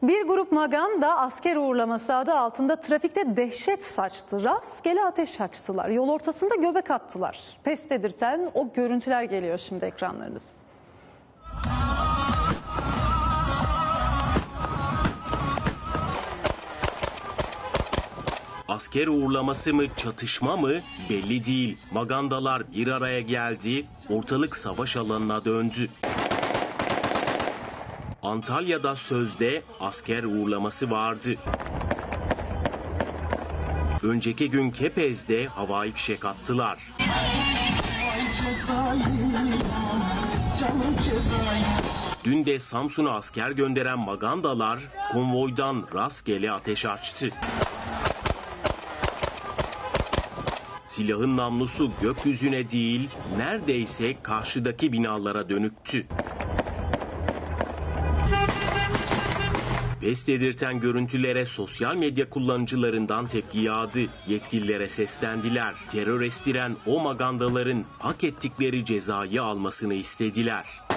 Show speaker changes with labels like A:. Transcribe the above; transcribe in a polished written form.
A: Bir grup maganda asker uğurlaması adı altında trafikte dehşet saçtı. Rastgele ateş açtılar. Yol ortasında göbek attılar. Pes dedirten o görüntüler geliyor şimdi ekranlarınıza.
B: Asker uğurlaması mı, çatışma mı belli değil. Magandalar bir araya geldi, ortalık savaş alanına döndü. Antalya'da sözde asker uğurlaması vardı. Önceki gün Kepez'de havai fişek attılar. Dün de Samsun'a asker gönderen magandalar konvoydan rastgele ateş açtı. Silahın namlusu gökyüzüne değil, neredeyse karşıdaki binalara dönüktü. Pes dedirten görüntülere sosyal medya kullanıcılarından tepki yağdı. Yetkililere seslendiler. Terör estiren o magandaların hak ettikleri cezayı almasını istediler.